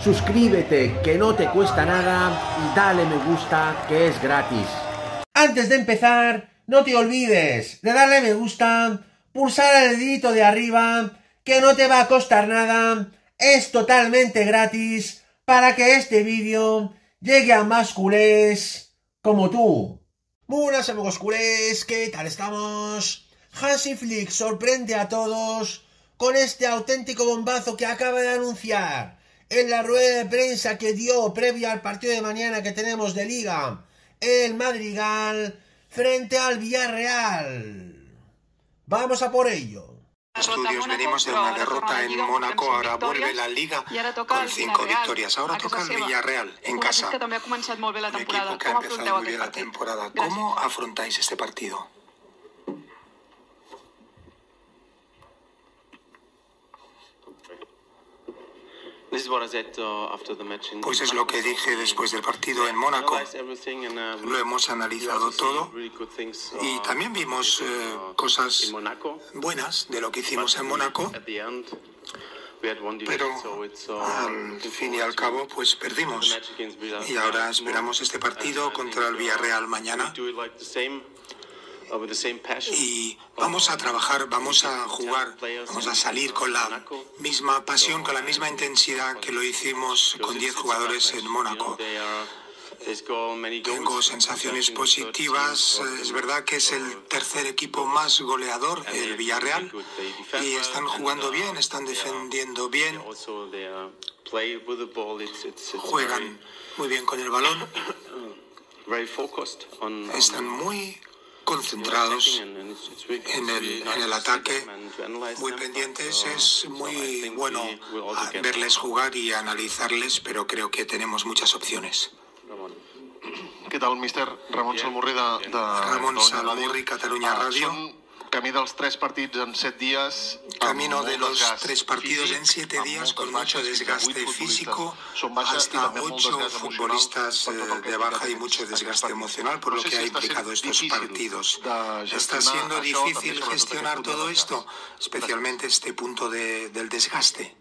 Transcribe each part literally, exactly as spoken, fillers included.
suscríbete, que no te cuesta nada, y dale me gusta, que es gratis. Antes de empezar, no te olvides de darle me gusta, pulsar el dedito de arriba, que no te va a costar nada, es totalmente gratis, para que este vídeo llegue a más culés como tú. Buenas amigos culés, ¿qué tal estamos? Hansi Flick sorprende a todos con este auténtico bombazo que acaba de anunciar en la rueda de prensa que dio previa al partido de mañana que tenemos de Liga, el Madrigal frente al Villarreal. Vamos a por ello. Estudios, venimos de una derrota en Mónaco, ahora vuelve la Liga con cinco victorias. Ahora toca el Villarreal, en casa. Un equipo que ha empezado muy bien la temporada. ¿Cómo afrontáis este partido? Pues es lo que dije después del partido en Mónaco. Lo hemos analizado todo y también vimos eh, cosas buenas de lo que hicimos en Mónaco, pero al fin y al cabo pues perdimos y ahora esperamos este partido contra el Villarreal mañana. Y vamos a trabajar, vamos a jugar, vamos a salir con la misma pasión, con la misma intensidad que lo hicimos con diez jugadores en Mónaco. Tengo sensaciones positivas. Es verdad que es el tercer equipo más goleador, el Villarreal, y están jugando bien, están defendiendo bien, juegan muy bien con el balón, están muy concentrados en el, en el ataque, muy pendientes. Es muy bueno verles jugar y analizarles, pero creo que tenemos muchas opciones. ¿Qué tal, mister? Ramon Salmurri de, de Ramon Salmurri, Catalunya Radio. Camí dels tres partits en set días. Camino de los tres partidos en siete días con mucho desgaste físico, hasta ocho futbolistas de baja y mucho desgaste emocional, por lo que ha implicado estos partidos. Está siendo difícil gestionar todo esto, especialmente este punto de, del desgaste.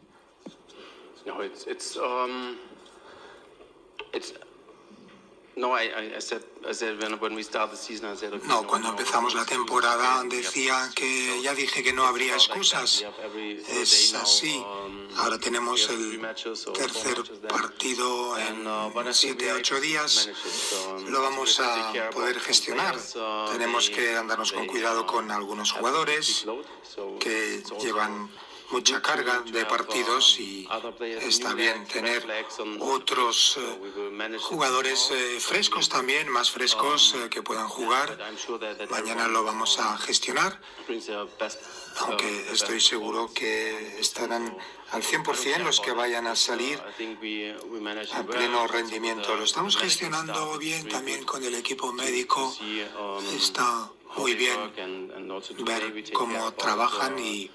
No, cuando empezamos la temporada decía que ya dije que no habría excusas. Es así. Ahora tenemos el tercer partido en siete a ocho días. Lo vamos a poder gestionar. Tenemos que andarnos con cuidado con algunos jugadores que llevan mucha carga de partidos y está bien tener otros eh, jugadores eh, frescos también, más frescos eh, que puedan jugar. Mañana lo vamos a gestionar, aunque estoy seguro que estarán al cien por cien los que vayan a salir a pleno rendimiento. Lo estamos gestionando bien también con el equipo médico. Está muy bien ver cómo trabajan y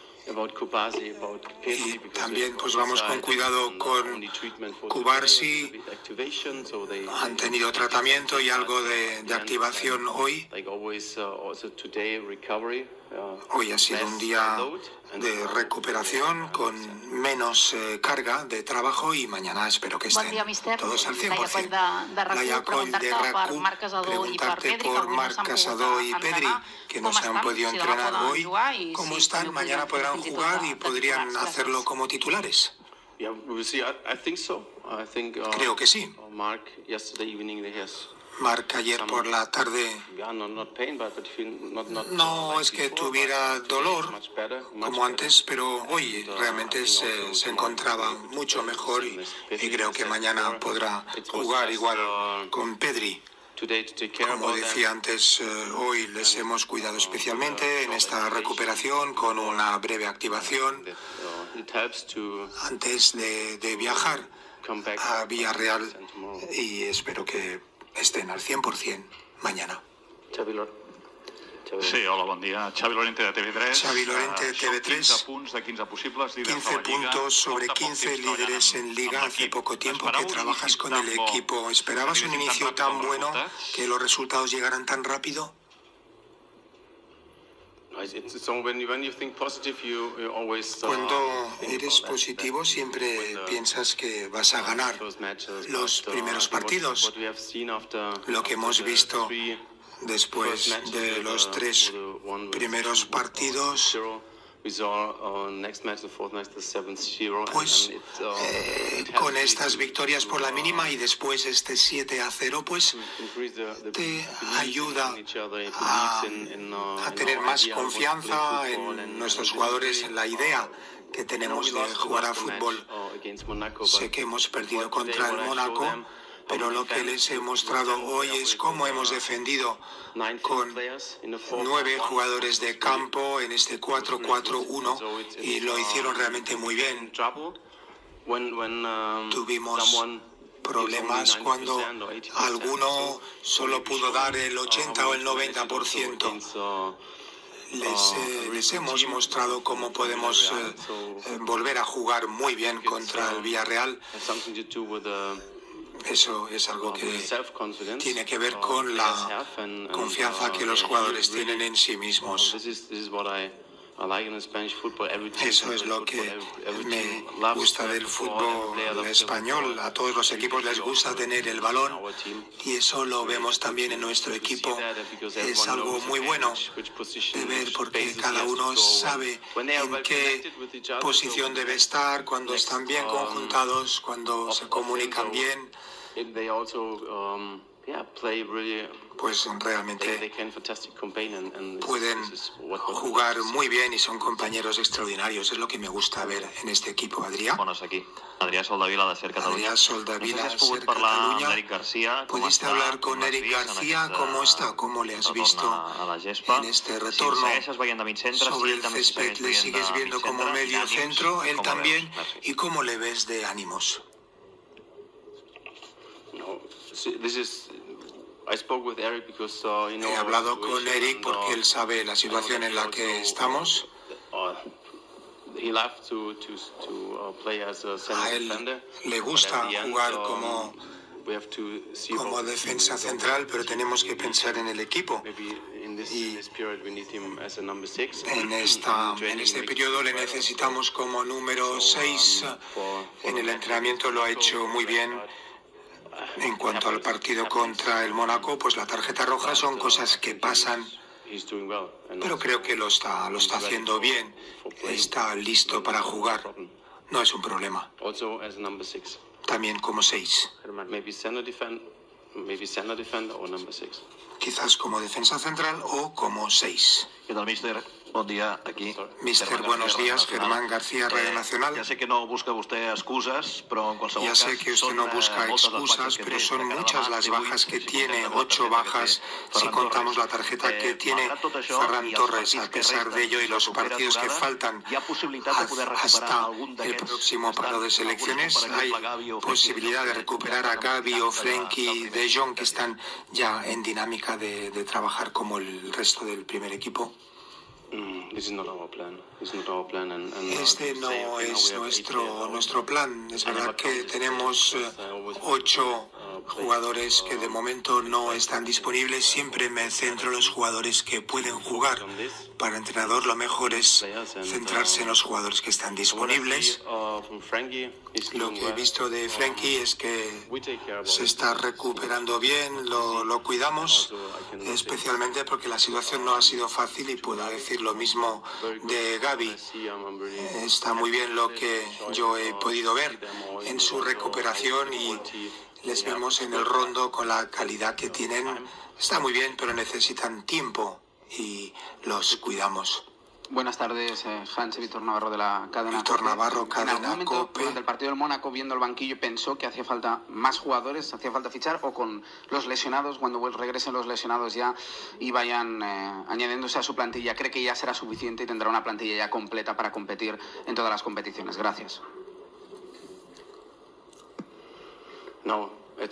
Y también pues vamos con cuidado con Cubarsi. Han tenido tratamiento y algo de, de activación hoy. Hoy ha sido un día de recuperación con menos eh, carga de trabajo y mañana espero que estén todos al cien por cien. Laia Coll de RAC1, preguntarte por Marc Casadó y Pedri, que no se han podido entrenar hoy, ¿cómo están? Mañana podrán jugar y podrían hacerlo como titulares. Creo que sí. Marc ayer por la tarde no es que tuviera dolor como antes, pero hoy realmente se, se encontraba mucho mejor y, y creo que mañana podrá jugar igual con Pedri. Como decía antes, hoy les hemos cuidado especialmente en esta recuperación con una breve activación antes de, de viajar a Villarreal y espero que estén al cien por cien mañana. Sí, hola, bon dia. Xavi Lorente de T V tres. Xavi Lorente de T V tres. quinze punts de quinze possibles. quince puntos sobre quince líderes en Liga. Hace poco tiempo que trabajas con el equipo. ¿Esperabas un inicio tan bueno que los resultados llegaran tan rápido? Cuando eres positivo siempre piensas que vas a ganar los primeros partidos. Lo que hemos visto después de los tres primeros partidos, pues eh, con estas victorias por la mínima y después este siete a cero, pues te ayuda a, a tener más confianza en nuestros jugadores, en la idea que tenemos de jugar a fútbol. Sé que hemos perdido contra el Mónaco, pero lo que les he mostrado hoy es cómo hemos defendido con nueve jugadores de campo en este cuatro cuatro uno y lo hicieron realmente muy bien. Tuvimos problemas cuando alguno solo pudo dar el ochenta o el noventa por ciento. Les, eh, les hemos mostrado cómo podemos eh, volver a jugar muy bien contra el Villarreal. Eso es algo que tiene que ver con la confianza que los jugadores tienen en sí mismos. Eso es lo que me gusta del fútbol español. A todos los equipos les gusta tener el balón y eso lo vemos también en nuestro equipo. Es algo muy bueno de ver porque cada uno sabe en qué posición debe estar, cuando están bien conjuntados, cuando se comunican bien. Pues realmente pueden jugar muy bien y son compañeros extraordinarios. Es lo que me gusta ver en este equipo. Adrià. Bones, aquí. Adrià Soldavila, de Ser Catalunya. Adrià Soldavila, no sé si has pogut Ser parlar Catalunya. amb Eric Garcia. ¿Pudiste hablar con Eric García? ¿Cómo está? ¿Cómo le has visto en este retorno sobre el césped? ¿Le sigues viendo como medio centro? Él también. ¿Y cómo le ves de ánimos? He hablado con Eric porque él sabe la situación en la que estamos. A él le gusta jugar como, como defensa central, pero tenemos que pensar en el equipo. Y en, esta, en este periodo le necesitamos como número seis. En el entrenamiento lo ha hecho muy bien. En cuanto al partido contra el Mónaco, pues la tarjeta roja son cosas que pasan, pero creo que lo está, lo está haciendo bien. Está listo para jugar. No es un problema. También como seis. Quizás como defensa central o como seis. ¿Qué tal, mister? Bon dia, aquí. Mister, buenos días, Germán García, Radio Nacional. Ya sé que no busca usted excusas, pero en qualsevol Ya sé que usted no busca excusas, pero son muchas las bajas que tiene, ocho bajas si contamos la tarjeta que tiene Ferran Torres. A pesar de ello y los partidos que faltan hasta el próximo paro de selecciones, hay posibilidad de recuperar a Gavi o Frenkie de Jong, que están ya en dinámica de, de trabajar como el resto del primer equipo. Este no es nuestro, nuestro plan. Es verdad que tenemos eh, ocho jugadores que de momento no están disponibles. Siempre me centro en los jugadores que pueden jugar. Para el entrenador lo mejor es centrarse en los jugadores que están disponibles. Lo que he visto de Frenkie es que se está recuperando bien, lo, lo cuidamos, especialmente porque la situación no ha sido fácil, y puedo decir lo mismo de Gavi. Está muy bien lo que yo he podido ver en su recuperación y les vemos en el rondo con la calidad que tienen. Está muy bien, pero necesitan tiempo y los cuidamos. Buenas tardes, eh, Hans, Víctor Navarro de la cadena Víctor COPE. Navarro, cadena ¿En algún momento COPE. durante el partido del Mónaco, viendo el banquillo, pensó que hacía falta más jugadores, hacía falta fichar, o con los lesionados, cuando regresen los lesionados ya y vayan eh, añadiéndose a su plantilla, cree que ya será suficiente y tendrá una plantilla ya completa para competir en todas las competiciones? Gracias. No,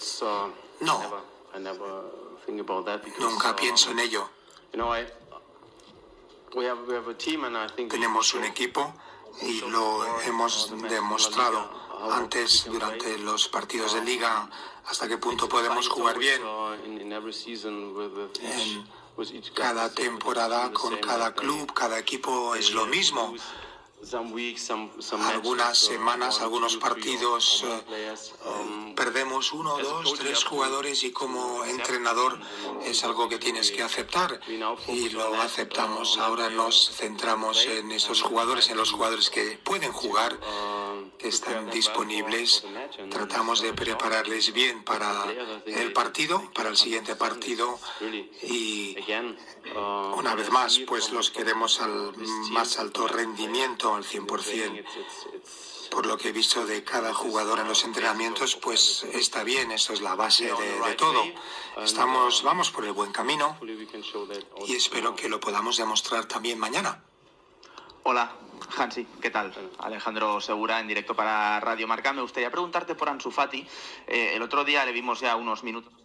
nunca pienso en ello. Tenemos un equipo y lo hemos demostrado antes durante los partidos de liga hasta qué punto podemos jugar bien. En Cada temporada con cada club, cada equipo es lo mismo. Algunas semanas, algunos partidos eh, perdemos uno, dos, tres jugadores y como entrenador es algo que tienes que aceptar y lo aceptamos. Ahora nos centramos en esos jugadores, en los jugadores que pueden jugar, que están disponibles. Tratamos de prepararles bien para el partido, para el siguiente partido y una vez más, pues los queremos al más alto rendimiento, al cien por cien. Por lo que he visto de cada jugador en los entrenamientos, pues está bien, eso es la base de, de todo. Estamos, vamos por el buen camino y espero que lo podamos demostrar también mañana. Hola, Hansi, ¿qué tal? Alejandro Segura, en directo para Radio Marca. Me gustaría preguntarte por Ansu Fati. Eh, el otro día le vimos ya unos minutos.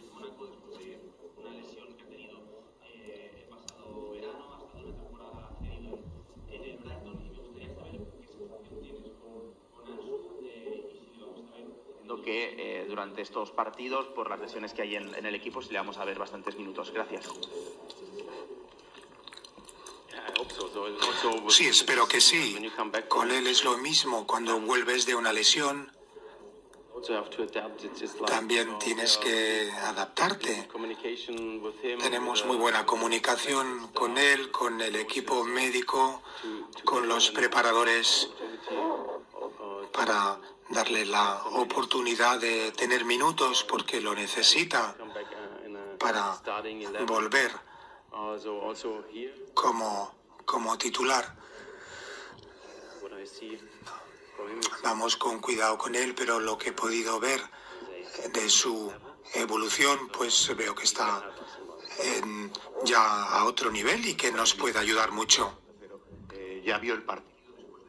que eh, durante estos partidos, por las lesiones que hay en, en el equipo, sí le vamos a ver bastantes minutos. Gracias. Sí, espero que sí. Con él es lo mismo. Cuando vuelves de una lesión, también tienes que adaptarte. Tenemos muy buena comunicación con él, con el equipo médico, con los preparadores, para darle la oportunidad de tener minutos porque lo necesita para volver como, como titular. Vamos con cuidado con él, pero lo que he podido ver de su evolución, pues veo que está en, ya a otro nivel y que nos puede ayudar mucho. Ya vio el partido.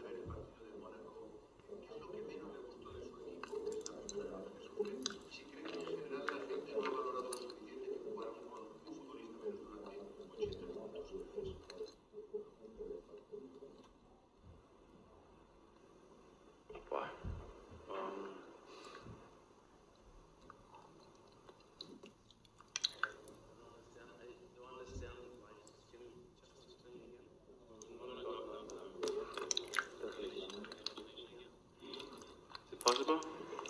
Possible?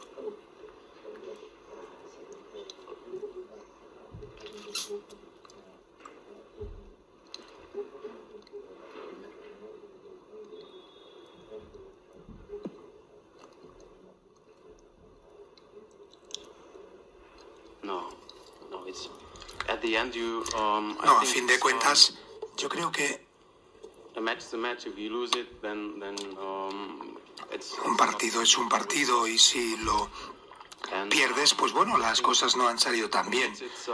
No, no, it's at the end you um No, a fin de cuentas, yo creo que a match is a match. If you lose it, then then um un partido es un partido y si lo pierdes, pues bueno, las cosas no han salido tan bien.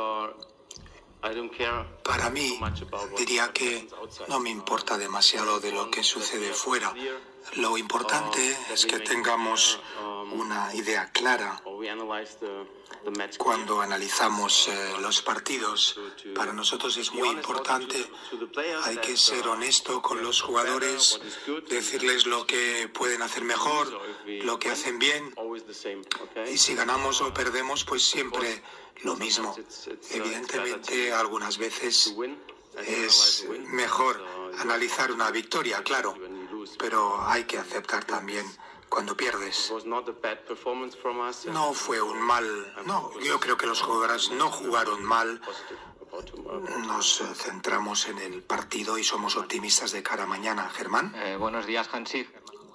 Para mí, diría que no me importa demasiado de lo que sucede fuera. Lo importante es que tengamos una idea clara cuando analizamos eh, los partidos. Para nosotros es muy importante, hay que ser honesto con los jugadores, decirles lo que pueden hacer mejor, lo que hacen bien, y si ganamos o perdemos, pues siempre lo mismo. Evidentemente, algunas veces es mejor analizar una victoria, claro, pero hay que aceptar también cuando pierdes. No fue un mal, no, yo creo que los jugadores no jugaron mal. Nos centramos en el partido y somos optimistas de cara a mañana. Germán. Eh, buenos días, Hansi.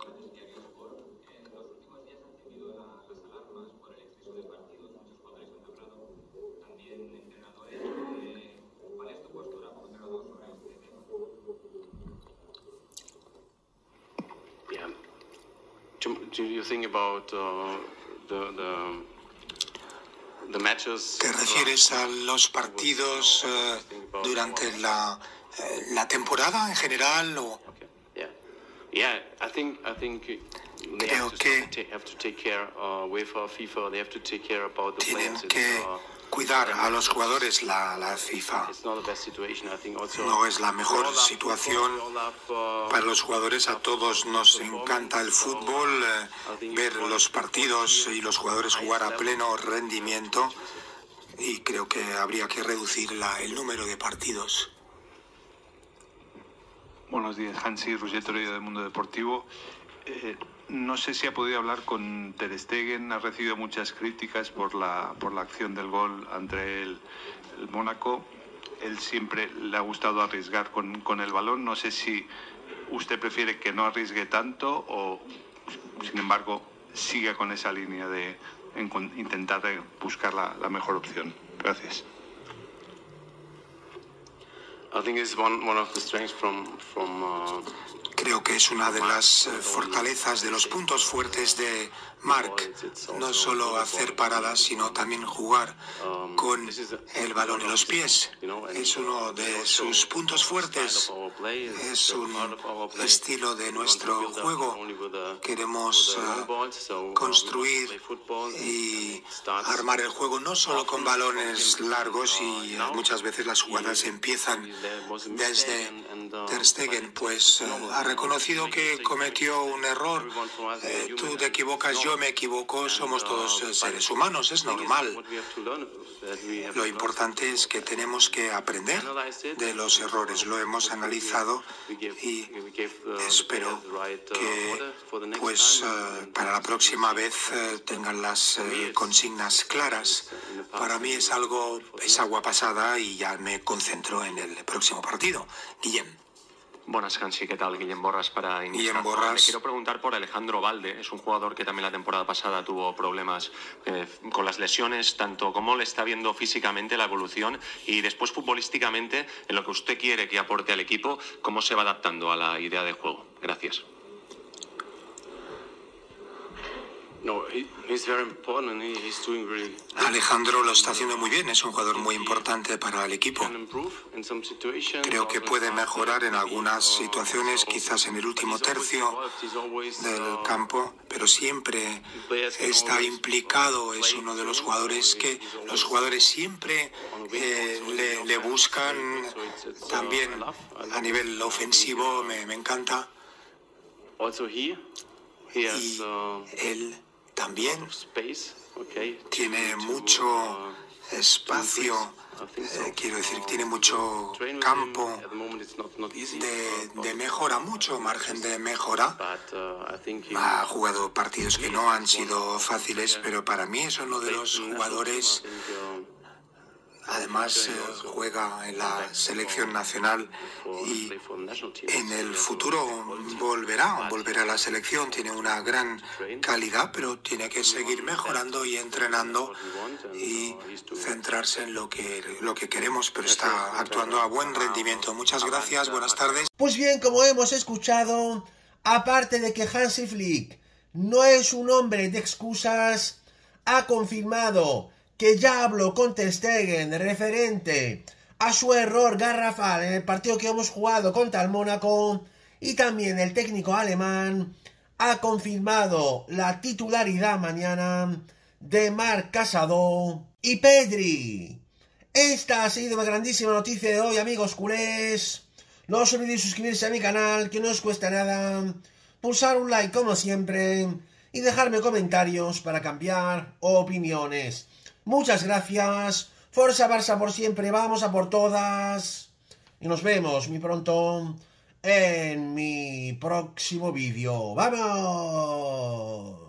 Do you think about uh, the, the, the matches? ¿Te refieres a los partidos uh, durante la, eh, la temporada en general o? Yeah, yeah. I think I think they Creo have to, que have to take care uh, UEFA, FIFA. They have to take care about the tienen players. que Uh, cuidar a los jugadores la, la FIFA. No es la mejor situación para los jugadores. A todos nos encanta el fútbol, eh, ver los partidos y los jugadores jugar a pleno rendimiento. y creo que habría que reducir la, el número de partidos. Buenos días, Hansi, Roger Torello de Mundo Deportivo. Eh, no sé si ha podido hablar con Ter Stegen, ha recibido muchas críticas por la, por la acción del gol ante el, el Mónaco. Él siempre le ha gustado arriesgar con, con el balón. No sé si usted prefiere que no arriesgue tanto o, sin embargo, siga con esa línea de en, intentar buscar la, la mejor opción. Gracias. I think it's one, one of the strengths from, from, uh... Creo que es una de las fortalezas, de los puntos fuertes de Marc. No solo hacer paradas, sino también jugar con el balón en los pies. Es uno de sus puntos fuertes. Es un estilo de nuestro juego. Queremos uh, construir y armar el juego no solo con balones largos, y muchas veces las jugadas empiezan desde Ter Stegen, pues uh, ha reconocido que cometió un error. Eh, tú te equivocas, yo me equivoco, somos todos eh, seres humanos, es normal. Lo importante es que tenemos que aprender de los errores. Lo hemos analizado y espero que pues uh, para la próxima vez uh, tengan las uh, consignas claras. Para mí es algo, es agua pasada y ya me concentro en el próximo partido. Guillem. Buenas, Hansi, ¿qué tal? Guillem Borras para iniciar. Guillem Borras. Le quiero preguntar por Alejandro Balde. Es un jugador que también la temporada pasada tuvo problemas eh, con las lesiones, tanto como le está viendo físicamente la evolución y después futbolísticamente, en lo que usted quiere que aporte al equipo, cómo se va adaptando a la idea de juego. Gracias. No, he, he's very important and he, he's doing really... Alejandro lo está haciendo muy bien, es un jugador muy importante para el equipo. Creo que puede mejorar en algunas situaciones, quizás en el último tercio del campo, pero siempre está implicado. Es uno de los jugadores que los jugadores siempre eh, le, le buscan. También a nivel ofensivo me, me encanta. Y él también tiene mucho espacio, eh, quiero decir, tiene mucho campo de, de mejora, mucho margen de mejora. Ha jugado partidos que no han sido fáciles, pero para mí es uno de los jugadores. Además, eh, juega en la selección nacional y en el futuro volverá, volverá a la selección. Tiene una gran calidad, pero tiene que seguir mejorando y entrenando y centrarse en lo que, lo que queremos, pero está actuando a buen rendimiento. Muchas gracias, buenas tardes. Pues bien, como hemos escuchado, aparte de que Hansi Flick no es un hombre de excusas, ha confirmado que ya habló con Ter Stegen referente a su error garrafal en el partido que hemos jugado contra el Mónaco, y también el técnico alemán ha confirmado la titularidad mañana de Marc Casado y Pedri. Esta ha sido la grandísima noticia de hoy, amigos culés. No os olvidéis suscribirse a mi canal, que no os cuesta nada, pulsar un like como siempre y dejarme comentarios para cambiar opiniones. Muchas gracias. Forza Barça por siempre. Vamos a por todas. Y nos vemos muy pronto en mi próximo vídeo. ¡Vamos!